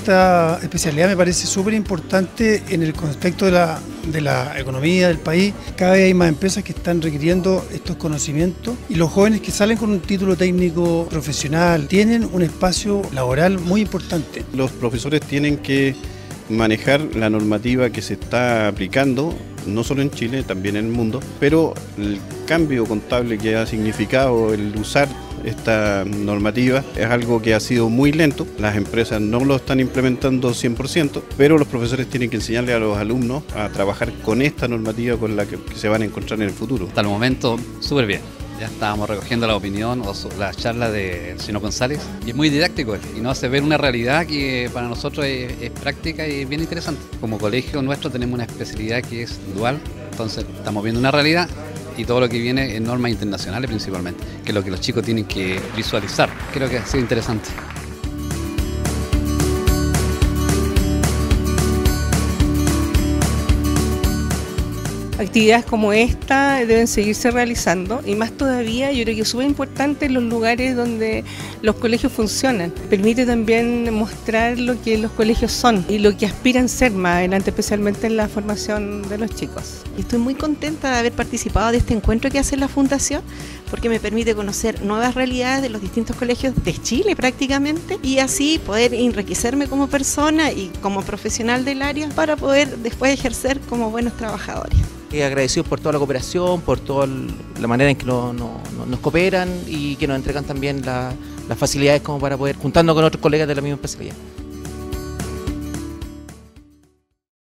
esta especialidad me parece súper importante en el contexto de la economía del país. Cada vez hay más empresas que están requiriendo estos conocimientos y los jóvenes que salen con un título técnico profesional tienen un espacio laboral muy importante. Los profesores tienen que manejar la normativa que se está aplicando, no solo en Chile, también en el mundo, pero el cambio contable que ha significado el usar esta normativa es algo que ha sido muy lento. Las empresas no lo están implementando 100%, pero los profesores tienen que enseñarle a los alumnos a trabajar con esta normativa con la que se van a encontrar en el futuro. Hasta el momento, súper bien. Ya estábamos recogiendo la opinión o la charla de Sino González y es muy didáctico y nos hace ver una realidad que para nosotros es práctica y bien interesante. Como colegio nuestro tenemos una especialidad que es dual, entonces estamos viendo una realidad y todo lo que viene en normas internacionales principalmente, que es lo que los chicos tienen que visualizar. Creo que ha sido interesante. Actividades como esta deben seguirse realizando y más todavía yo creo que es súper importante en los lugares donde los colegios funcionan. Permite también mostrar lo que los colegios son y lo que aspiran ser más adelante, especialmente en la formación de los chicos. Estoy muy contenta de haber participado de este encuentro que hace la Fundación porque me permite conocer nuevas realidades de los distintos colegios de Chile prácticamente y así poder enriquecerme como persona y como profesional del área para poder después ejercer como buenos trabajadores. Agradecidos por toda la cooperación, por toda la manera en que nos cooperan y que nos entregan también las facilidades como para poder juntarnos con otros colegas de la misma especialidad.